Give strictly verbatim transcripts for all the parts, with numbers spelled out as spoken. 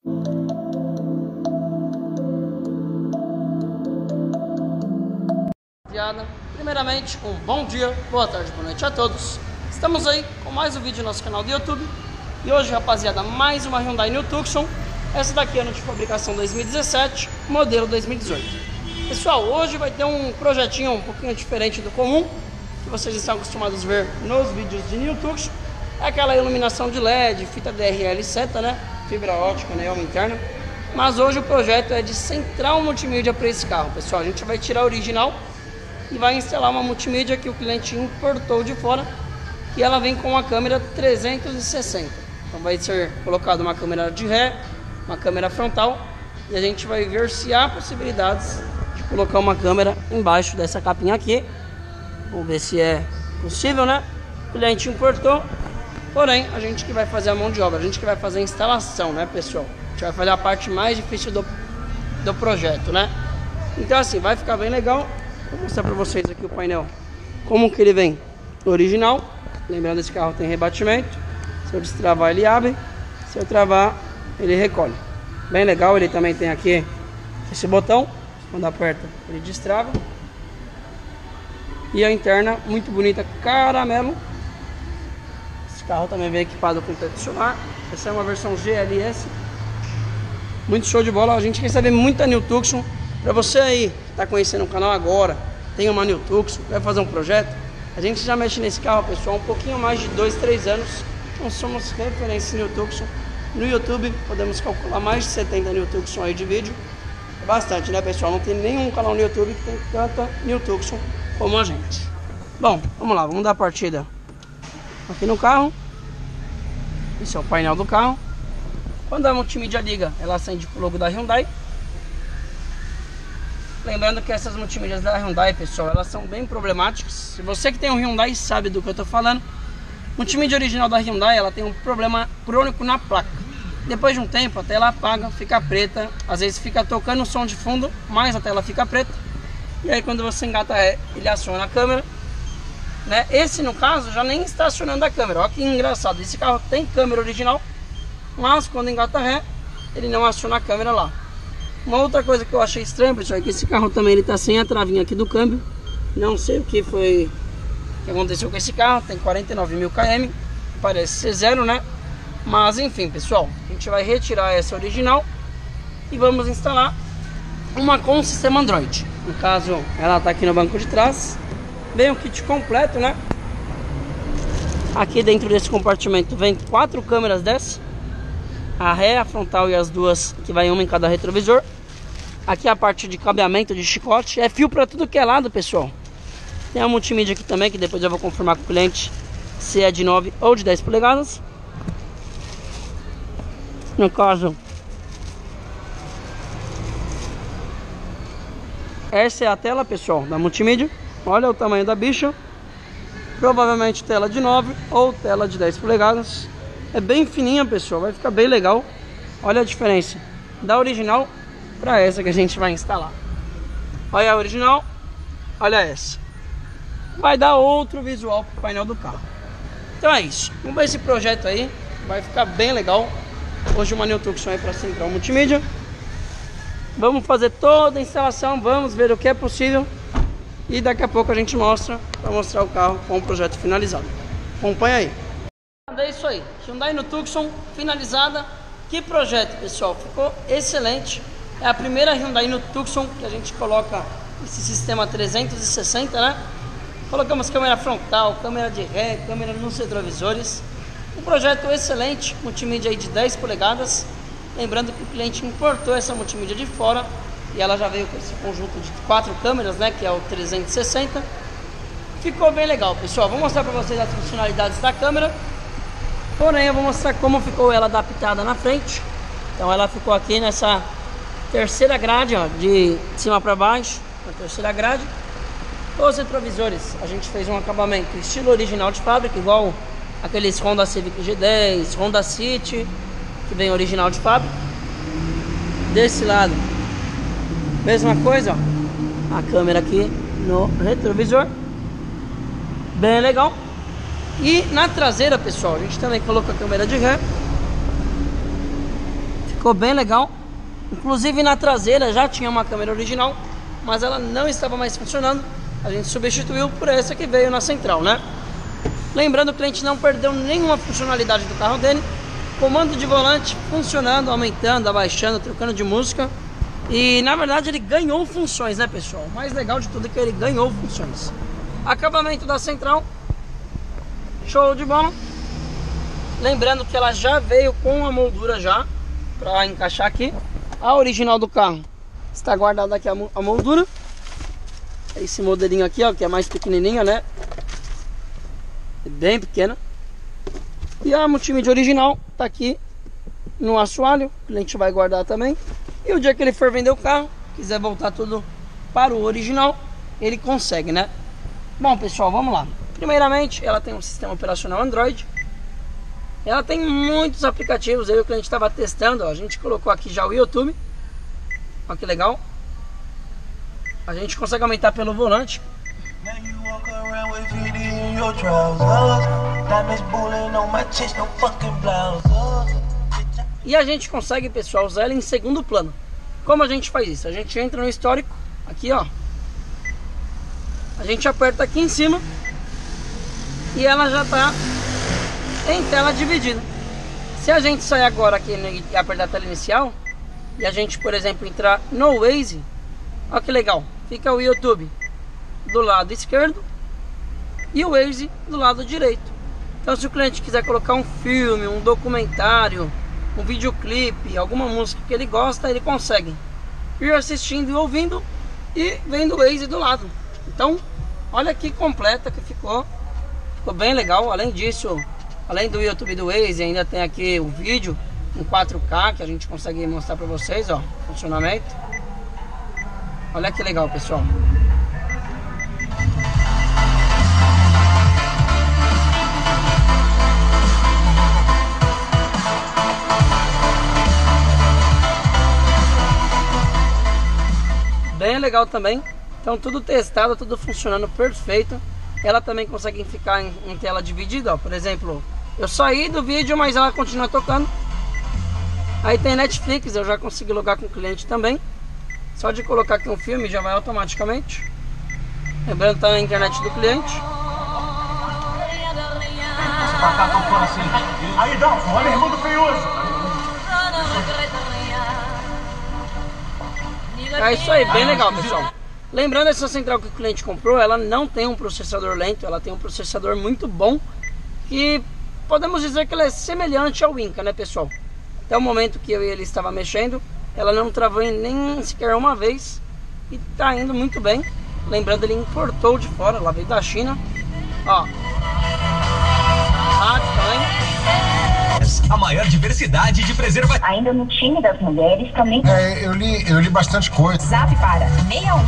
Primeiramente, um bom dia, boa tarde, boa noite a todos. Estamos aí com mais um vídeo no nosso canal do YouTube. E hoje, rapaziada, mais uma Hyundai New Tucson. Essa daqui é ano de fabricação dois mil e dezessete, modelo dois mil e dezoito. Pessoal, hoje vai ter um projetinho um pouquinho diferente do comum, que vocês estão acostumados a ver nos vídeos de New Tucson. É aquela iluminação de L E D, fita D R L seta, né? Fibra ótica, neon interna. Mas hoje o projeto é de central multimídia para esse carro, pessoal. A gente vai tirar a original e vai instalar uma multimídia que o cliente importou de fora, e ela vem com uma câmera trezentos e sessenta. Então vai ser colocada uma câmera de ré, uma câmera frontal, e a gente vai ver se há possibilidades de colocar uma câmera embaixo dessa capinha aqui. Vamos ver se é possível, né? O cliente importou, porém a gente que vai fazer a mão de obra, a gente que vai fazer a instalação, né, pessoal? A gente vai fazer a parte mais difícil do, do projeto, né? Então assim, vai ficar bem legal. Vou mostrar para vocês aqui o painel, como que ele vem original. Lembrando, esse carro tem rebatimento. Se eu destravar, ele abre. Se eu travar, ele recolhe. Bem legal. Ele também tem aqui esse botão, quando aperta ele destrava. E a interna muito bonita, caramelo. Esse carro também vem equipado com teto solar. Essa é uma versão G L S. Muito show de bola. A gente recebe muita New Tucson. Para você aí que está conhecendo o canal agora, tem uma New Tucson, vai fazer um projeto, a gente já mexe nesse carro, pessoal, um pouquinho mais de dois, três anos. Então somos referência em New Tucson. No YouTube podemos calcular mais de setenta New Tucson aí de vídeo. É bastante, né, pessoal? Não tem nenhum canal no YouTube que tem tanta New Tucson como a gente. Bom, vamos lá, vamos dar a partida aqui no carro. Esse é o painel do carro. Quando a multimídia liga, ela acende com o logo da Hyundai. Lembrando que essas multimídias da Hyundai, pessoal, elas são bem problemáticas. Se você que tem um Hyundai sabe do que eu tô falando, multimídia original da Hyundai, ela tem um problema crônico na placa. Depois de um tempo, a tela apaga, fica preta. Às vezes fica tocando o som de fundo, mas a tela fica preta. E aí quando você engata ré, ele aciona a câmera, né? Esse, no caso, já nem está acionando a câmera. Olha que engraçado, esse carro tem câmera original, mas quando engata ré, ele não aciona a câmera lá. Uma outra coisa que eu achei estranho, pessoal, é que esse carro também ele tá sem a travinha aqui do câmbio. Não sei o que foi que aconteceu com esse carro. Tem quarenta e nove mil quilômetros, parece ser zero, né? Mas enfim, pessoal, a gente vai retirar essa original e vamos instalar uma com sistema Android. No caso, ela tá aqui no banco de trás. Vem o kit completo, né? Aqui dentro desse compartimento vem quatro câmeras dessa: a ré, a frontal e as duas, que vai uma em cada retrovisor. Aqui a parte de cabeamento de chicote. É fio para tudo que é lado, pessoal. Tem a multimídia aqui também, que depois eu vou confirmar com o cliente se é de nove ou de dez polegadas. No caso, essa é a tela, pessoal, da multimídia. Olha o tamanho da bicha. Provavelmente tela de nove ou tela de dez polegadas. É bem fininha, pessoal, vai ficar bem legal. Olha a diferença da original para essa que a gente vai instalar. Olha a original, olha essa. Vai dar outro visual pro painel do carro. Então é isso, vamos ver esse projeto aí. Vai ficar bem legal. Hoje uma New Tucson aí para central multimídia. Vamos fazer toda a instalação, vamos ver o que é possível. E daqui a pouco a gente mostra, para mostrar o carro com o projeto finalizado. Acompanha aí. É isso aí, Hyundai New Tucson finalizada. Que projeto, pessoal, ficou excelente. É a primeira Hyundai New Tucson que a gente coloca esse sistema trezentos e sessenta, né? Colocamos câmera frontal, câmera de ré, câmera nos retrovisores. Um projeto excelente, multimídia aí de dez polegadas. Lembrando que o cliente importou essa multimídia de fora e ela já veio com esse conjunto de quatro câmeras, né? Que é o trezentos e sessenta. Ficou bem legal, pessoal. Vou mostrar para vocês as funcionalidades da câmera. Porém, eu vou mostrar como ficou ela adaptada na frente. Então ela ficou aqui nessa terceira grade, ó, de cima para baixo, a terceira grade. Os retrovisores, a gente fez um acabamento estilo original de fábrica, igual aqueles Honda Civic G dez, Honda City, que vem original de fábrica. Desse lado, mesma coisa, ó, a câmera aqui no retrovisor, bem legal. E na traseira, pessoal, a gente também colocou a câmera de ré. Ficou bem legal. Inclusive na traseira já tinha uma câmera original, mas ela não estava mais funcionando. A gente substituiu por essa que veio na central, né? Lembrando, o cliente não perdeu nenhuma funcionalidade do carro dele. Comando de volante funcionando, aumentando, abaixando, trocando de música. E na verdade ele ganhou funções, né, pessoal? O mais legal de tudo é que ele ganhou funções. Acabamento da central, show de bola. Lembrando que ela já veio com a moldura já para encaixar aqui. A original do carro está guardada aqui, a moldura. Esse modelinho aqui, ó, que é mais pequenininha, né? É bem pequena. E a multimídia original tá aqui no assoalho. O cliente vai guardar também. E o dia que ele for vender o carro, quiser voltar tudo para o original, ele consegue, né? Bom, pessoal, vamos lá. Primeiramente, ela tem um sistema operacional Android. Ela tem muitos aplicativos. Aí o cliente estava testando, ó. A gente colocou aqui já o YouTube. Olha que legal. A gente consegue aumentar pelo volante. E a gente consegue, pessoal, usar ela em segundo plano. Como a gente faz isso? A gente entra no histórico, aqui ó. A gente aperta aqui em cima e ela já está em tela dividida. Se a gente sair agora aqui e apertar a tela inicial, e a gente, por exemplo, entrar no Waze, olha que legal. Fica o YouTube do lado esquerdo e o Waze do lado direito. Então, se o cliente quiser colocar um filme, um documentário, um videoclipe, alguma música que ele gosta, ele consegue ir assistindo e ouvindo e vendo o Waze do lado. Então, olha que completa que ficou. Ficou bem legal. Além disso, além do YouTube do Waze, ainda tem aqui o vídeo em quatro K que a gente consegue mostrar para vocês, ó, funcionamento. Olha que legal, pessoal. Bem legal também. Então tudo testado, tudo funcionando perfeito. Ela também consegue ficar em, em tela dividida, ó. Por exemplo, eu saí do vídeo, mas ela continua tocando. Aí tem Netflix, eu já consegui logar com o cliente também. Só de colocar aqui um filme já vai automaticamente. Lembrando que tá na internet do cliente. Aí, Dom, olha a irmã do feioso. É isso aí, bem legal, pessoal. Lembrando, essa central que o cliente comprou, ela não tem um processador lento, ela tem um processador muito bom, que podemos dizer que ela é semelhante ao Inca, né, pessoal? Até o momento que eu e ele estava mexendo, ela não travou nem sequer uma vez e tá indo muito bem. Lembrando, ele importou de fora, ela veio da China. Ó, rádio também. A maior diversidade de preservativos. Ainda no time das mulheres também. É, eu li, eu li bastante coisa. Zap para seis um.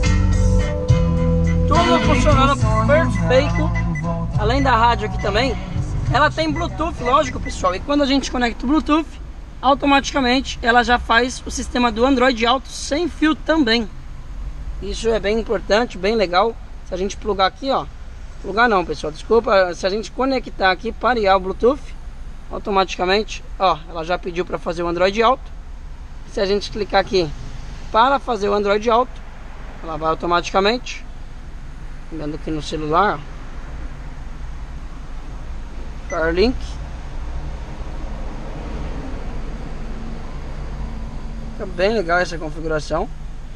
Tudo funcionando perfeito. Além da rádio aqui também, ela tem Bluetooth, lógico, pessoal. E quando a gente conecta o Bluetooth, automaticamente ela já faz o sistema do Android Auto sem fio também. Isso é bem importante, bem legal. Se a gente plugar aqui, ó, plugar não, pessoal, desculpa. Se a gente conectar aqui, parear o Bluetooth, automaticamente, ó, ela já pediu para fazer o Android Auto. Se a gente clicar aqui para fazer o Android Auto, ela vai automaticamente. Vendo aqui no celular, Starlink. Fica bem legal essa configuração.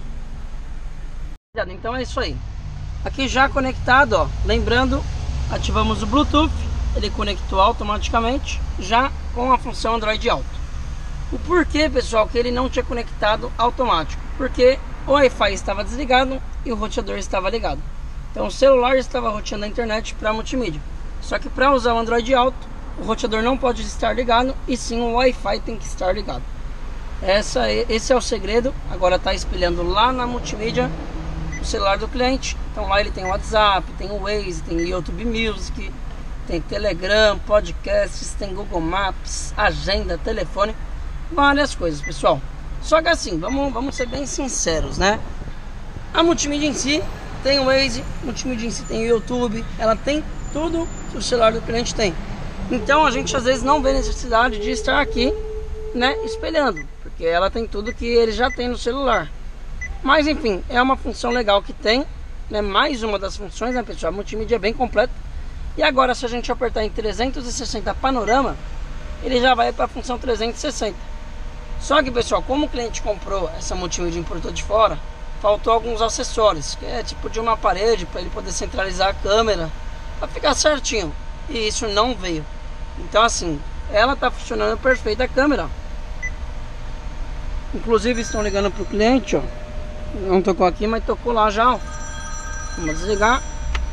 Então é isso aí. Aqui já conectado, ó. Lembrando, ativamos o Bluetooth. Ele conectou automaticamente, já com a função Android Auto. O porquê, pessoal, que ele não tinha conectado automático? Porque o Wi-Fi estava desligado e o roteador estava ligado. Então o celular estava roteando a internet para multimídia. Só que para usar o Android Auto, o roteador não pode estar ligado e sim o Wi-Fi tem que estar ligado. Essa, esse é o segredo. Agora está espelhando lá na multimídia o celular do cliente. Então lá ele tem o WhatsApp, tem o Waze, tem o YouTube Music, tem Telegram, podcasts, tem Google Maps, agenda, telefone, várias coisas, pessoal. Só que assim, vamos, vamos ser bem sinceros, né? A multimídia em si tem o Waze, a multimídia em si tem o YouTube, ela tem tudo que o celular do cliente tem. Então a gente às vezes não vê necessidade de estar aqui, né, espelhando. porque ela tem tudo que ele já tem no celular. Mas enfim, é uma função legal que tem, né? Mais uma das funções, né, pessoal? A multimídia é bem completa. E agora, se a gente apertar em trezentos e sessenta panorama, ele já vai para a função trezentos e sessenta. Só que, pessoal, como o cliente comprou essa multimídia e importou de fora, faltou alguns acessórios, que é tipo de uma parede para ele poder centralizar a câmera, para ficar certinho. E isso não veio. Então, assim, ela tá funcionando perfeita a câmera. Inclusive, estão ligando pro cliente, ó. Não tocou aqui, mas tocou lá já, ó. Vamos desligar.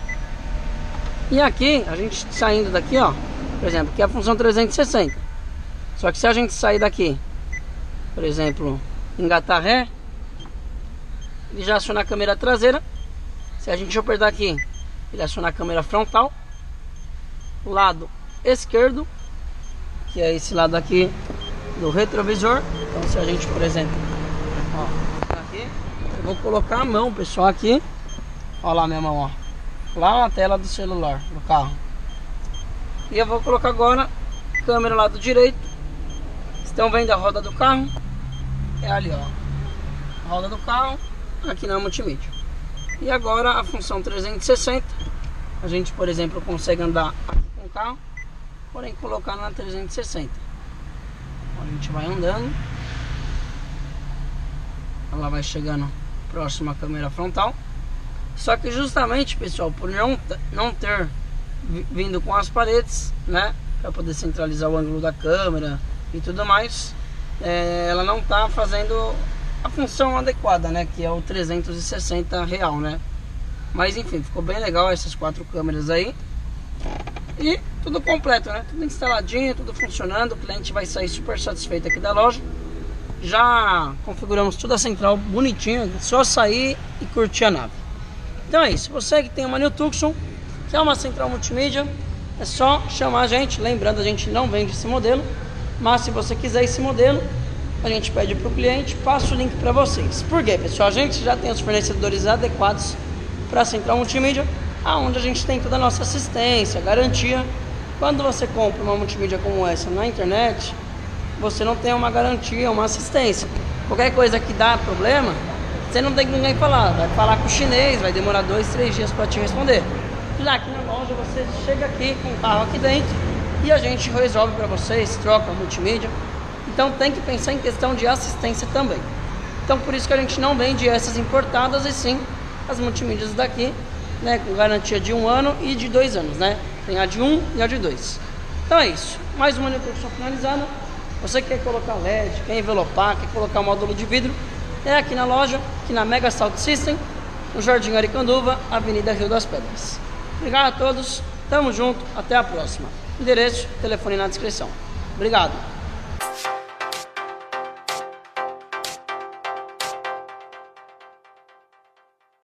E aqui, a gente saindo daqui, ó, por exemplo, aqui é a função trezentos e sessenta. Só que se a gente sair daqui, por exemplo, engatar ré, ele já aciona a câmera traseira. Se a gente apertar aqui, ele aciona a câmera frontal. Lado esquerdo, que é esse lado aqui do retrovisor. Então, se a gente, por exemplo, ó, aqui, eu vou colocar a mão, pessoal, aqui. Ó lá minha mão, ó, lá na tela do celular do carro. E eu vou colocar agora câmera lado direito. Estão vendo a roda do carro? É ali, ó, a roda do carro aqui na multimídia. E agora a função trezentos e sessenta, a gente, por exemplo, consegue andar aqui com o carro, porém colocar na trezentos e sessenta. A gente vai andando, ela vai chegando próximo à câmera frontal. Só que justamente, pessoal, por não, não ter vindo com as paredes, né, para poder centralizar o ângulo da câmera e tudo mais, é, ela não tá fazendo a função adequada, né, que é o trezentos e sessenta real, né. Mas enfim, ficou bem legal essas quatro câmeras aí. E tudo completo, né, tudo instaladinho, tudo funcionando. O cliente vai sair super satisfeito aqui da loja. Já configuramos toda a central bonitinho, só sair e curtir a nave. Então é isso, você que tem uma New Tucson, que é uma central multimídia, é só chamar a gente. Lembrando, a gente não vende esse modelo, mas se você quiser esse modelo, a gente pede para o cliente, passa o link para vocês. Por quê, pessoal? A gente já tem os fornecedores adequados para a central multimídia, aonde a gente tem toda a nossa assistência, garantia. Quando você compra uma multimídia como essa na internet, você não tem uma garantia, uma assistência. Qualquer coisa que dá problema, você não tem com ninguém falar, vai falar com o chinês, vai demorar dois, três dias para te responder. Já aqui na loja, você chega aqui com o carro aqui dentro e a gente resolve para vocês, troca a multimídia. Então tem que pensar em questão de assistência também. Então por isso que a gente não vende essas importadas, e sim as multimídias daqui, né, com garantia de um ano e de dois anos, né? Tem a de um e a de dois. Então é isso, mais uma introdução finalizada. Você quer colocar L E D, quer envelopar, quer colocar módulo de vidro, é aqui na loja, aqui na Mega Salt System, no Jardim Aricanduva, Avenida Rio das Pedras. Obrigado a todos, tamo junto, até a próxima. Endereço, telefone na descrição. Obrigado.